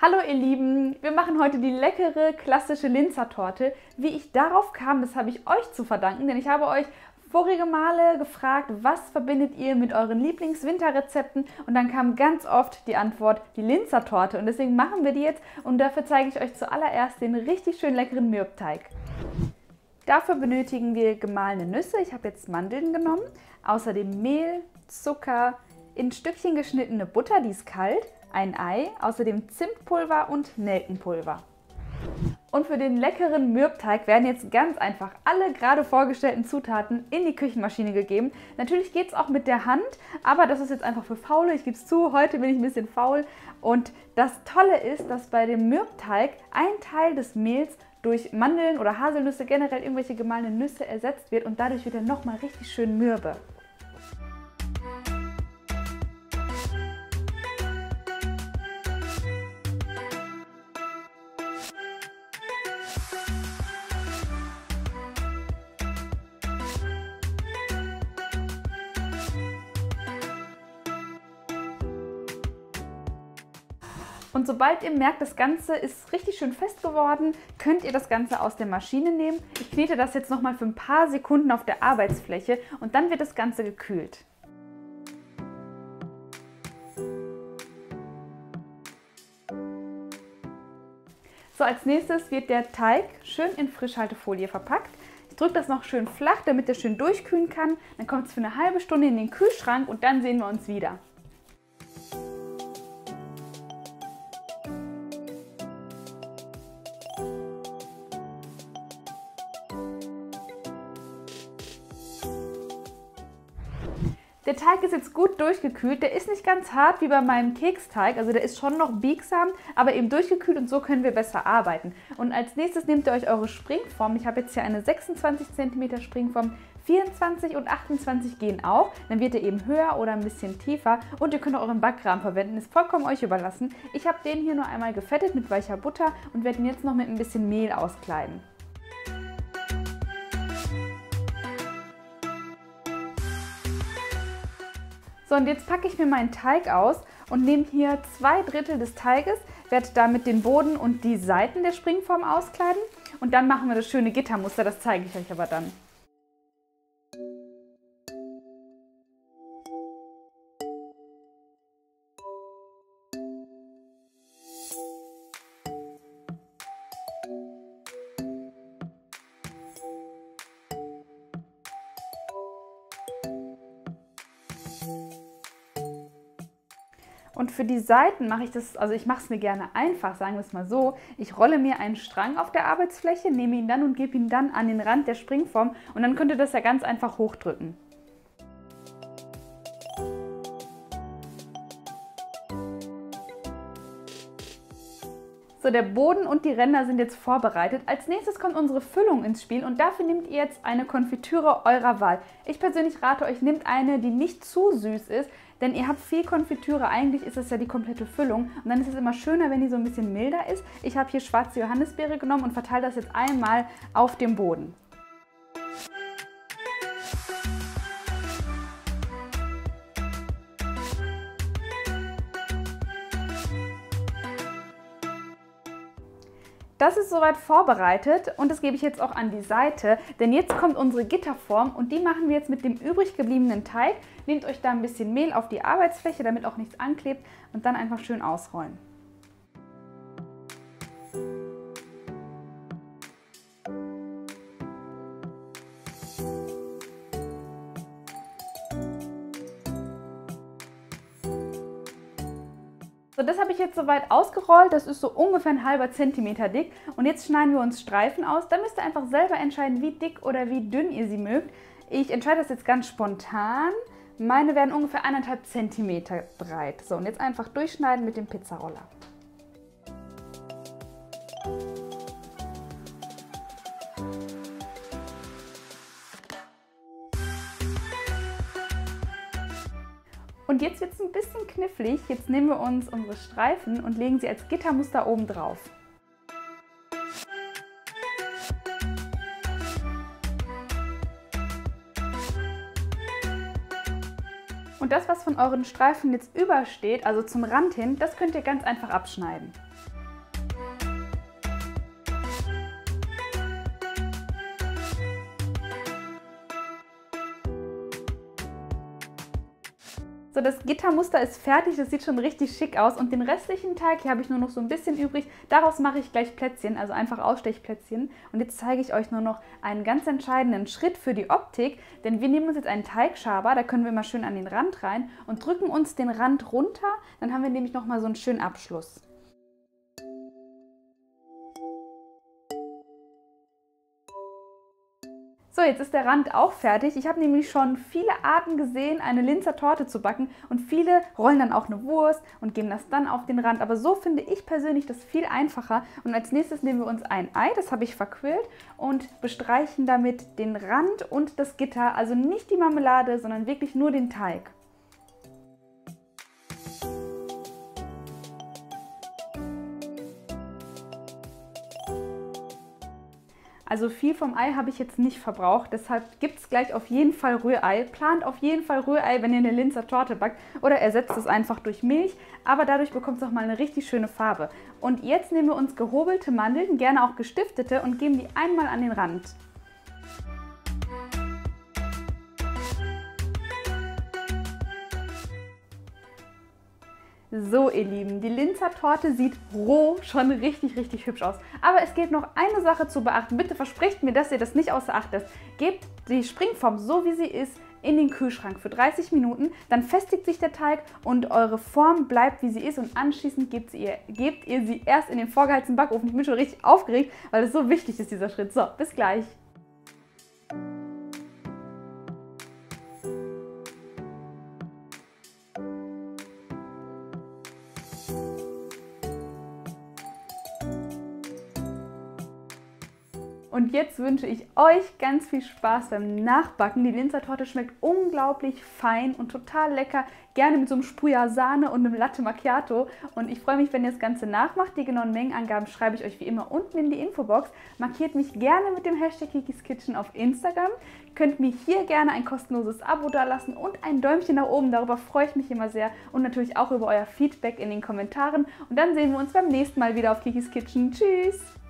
Hallo ihr Lieben, wir machen heute die leckere klassische Linzer Torte. Wie ich darauf kam, das habe ich euch zu verdanken, denn ich habe euch vorige Male gefragt, was verbindet ihr mit euren Lieblingswinterrezepten, und dann kam ganz oft die Antwort, die Linzer Torte, und deswegen machen wir die jetzt und dafür zeige ich euch zuallererst den richtig schön leckeren Mürbteig. Dafür benötigen wir gemahlene Nüsse, ich habe jetzt Mandeln genommen, außerdem Mehl, Zucker, in Stückchen geschnittene Butter, die ist kalt, ein Ei, außerdem Zimtpulver und Nelkenpulver. Und für den leckeren Mürbteig werden jetzt ganz einfach alle gerade vorgestellten Zutaten in die Küchenmaschine gegeben. Natürlich geht es auch mit der Hand, aber das ist jetzt einfach für Faule. Ich gebe es zu, heute bin ich ein bisschen faul. Und das Tolle ist, dass bei dem Mürbteig ein Teil des Mehls durch Mandeln oder Haselnüsse, generell irgendwelche gemahlenen Nüsse ersetzt wird und dadurch wird er nochmal richtig schön mürbe. Und sobald ihr merkt, das Ganze ist richtig schön fest geworden, könnt ihr das Ganze aus der Maschine nehmen. Ich knete das jetzt nochmal für ein paar Sekunden auf der Arbeitsfläche und dann wird das Ganze gekühlt. So, als nächstes wird der Teig schön in Frischhaltefolie verpackt. Ich drücke das noch schön flach, damit er schön durchkühlen kann. Dann kommt es für eine halbe Stunde in den Kühlschrank und dann sehen wir uns wieder. Der Teig ist jetzt gut durchgekühlt, der ist nicht ganz hart wie bei meinem Keksteig, also der ist schon noch biegsam, aber eben durchgekühlt und so können wir besser arbeiten. Und als nächstes nehmt ihr euch eure Springform, ich habe jetzt hier eine 26 cm Springform, 24 und 28 gehen auch, dann wird er eben höher oder ein bisschen tiefer und ihr könnt auch euren Backrahmen verwenden, ist vollkommen euch überlassen. Ich habe den hier nur einmal gefettet mit weicher Butter und werde ihn jetzt noch mit ein bisschen Mehl auskleiden. So, und jetzt packe ich mir meinen Teig aus und nehme hier 2/3 des Teiges, werde damit den Boden und die Seiten der Springform auskleiden und dann machen wir das schöne Gittermuster, das zeige ich euch aber dann. Und für die Seiten mache ich das, also ich mache es mir gerne einfach, sagen wir es mal so. Ich rolle mir einen Strang auf der Arbeitsfläche, nehme ihn dann und gebe ihn dann an den Rand der Springform und dann könnt ihr das ja ganz einfach hochdrücken. So, der Boden und die Ränder sind jetzt vorbereitet. Als nächstes kommt unsere Füllung ins Spiel und dafür nehmt ihr jetzt eine Konfitüre eurer Wahl. Ich persönlich rate euch, nehmt eine, die nicht zu süß ist, denn ihr habt viel Konfitüre, eigentlich ist es ja die komplette Füllung und dann ist es immer schöner, wenn die so ein bisschen milder ist. Ich habe hier schwarze Johannisbeere genommen und verteile das jetzt einmal auf dem Boden. Das ist soweit vorbereitet und das gebe ich jetzt auch an die Seite, denn jetzt kommt unsere Gitterform und die machen wir jetzt mit dem übrig gebliebenen Teig. Nehmt euch da ein bisschen Mehl auf die Arbeitsfläche, damit auch nichts anklebt und dann einfach schön ausrollen. So, das habe ich jetzt soweit ausgerollt, das ist so ungefähr ein halber Zentimeter dick und jetzt schneiden wir uns Streifen aus. Da müsst ihr einfach selber entscheiden, wie dick oder wie dünn ihr sie mögt. Ich entscheide das jetzt ganz spontan. Meine werden ungefähr 1,5 Zentimeter breit. So, und jetzt einfach durchschneiden mit dem Pizzaroller. Und jetzt wird es ein bisschen knifflig. Jetzt nehmen wir uns unsere Streifen und legen sie als Gittermuster oben drauf. Und das, was von euren Streifen jetzt übersteht, also zum Rand hin, das könnt ihr ganz einfach abschneiden. So, das Gittermuster ist fertig, das sieht schon richtig schick aus und den restlichen Teig, hier habe ich nur noch so ein bisschen übrig, daraus mache ich gleich Plätzchen, also einfach Ausstechplätzchen. Und jetzt zeige ich euch nur noch einen ganz entscheidenden Schritt für die Optik, denn wir nehmen uns jetzt einen Teigschaber, da können wir mal schön an den Rand rein und drücken uns den Rand runter, dann haben wir nämlich nochmal so einen schönen Abschluss. So, jetzt ist der Rand auch fertig. Ich habe nämlich schon viele Arten gesehen, eine Linzer Torte zu backen und viele rollen dann auch eine Wurst und geben das dann auf den Rand. Aber so finde ich persönlich das viel einfacher. Und als nächstes nehmen wir uns ein Ei, das habe ich verquirlt und bestreichen damit den Rand und das Gitter. Also nicht die Marmelade, sondern wirklich nur den Teig. Also viel vom Ei habe ich jetzt nicht verbraucht, deshalb gibt es gleich auf jeden Fall Rührei. Plant auf jeden Fall Rührei, wenn ihr eine Linzer Torte backt oder ersetzt es einfach durch Milch, aber dadurch bekommt es auch mal eine richtig schöne Farbe. Und jetzt nehmen wir uns gehobelte Mandeln, gerne auch gestiftete, und geben die einmal an den Rand. So ihr Lieben, die Linzer Torte sieht roh schon richtig, richtig hübsch aus. Aber es gilt noch eine Sache zu beachten. Bitte versprecht mir, dass ihr das nicht außer Acht lasst. Gebt die Springform, so wie sie ist, in den Kühlschrank für 30 Minuten. Dann festigt sich der Teig und eure Form bleibt, wie sie ist. Und anschließend gebt ihr sie erst in den vorgeheizten Backofen. Ich bin schon richtig aufgeregt, weil es so wichtig ist, dieser Schritt. So, bis gleich. Und jetzt wünsche ich euch ganz viel Spaß beim Nachbacken. Die Linzer Torte schmeckt unglaublich fein und total lecker. Gerne mit so einem Sprüher Sahne und einem Latte Macchiato. Und ich freue mich, wenn ihr das Ganze nachmacht. Die genauen Mengenangaben schreibe ich euch wie immer unten in die Infobox. Markiert mich gerne mit dem Hashtag Kikis Kitchen auf Instagram. Ihr könnt mir hier gerne ein kostenloses Abo dalassen und ein Däumchen nach oben. Darüber freue ich mich immer sehr. Und natürlich auch über euer Feedback in den Kommentaren. Und dann sehen wir uns beim nächsten Mal wieder auf Kikis Kitchen. Tschüss!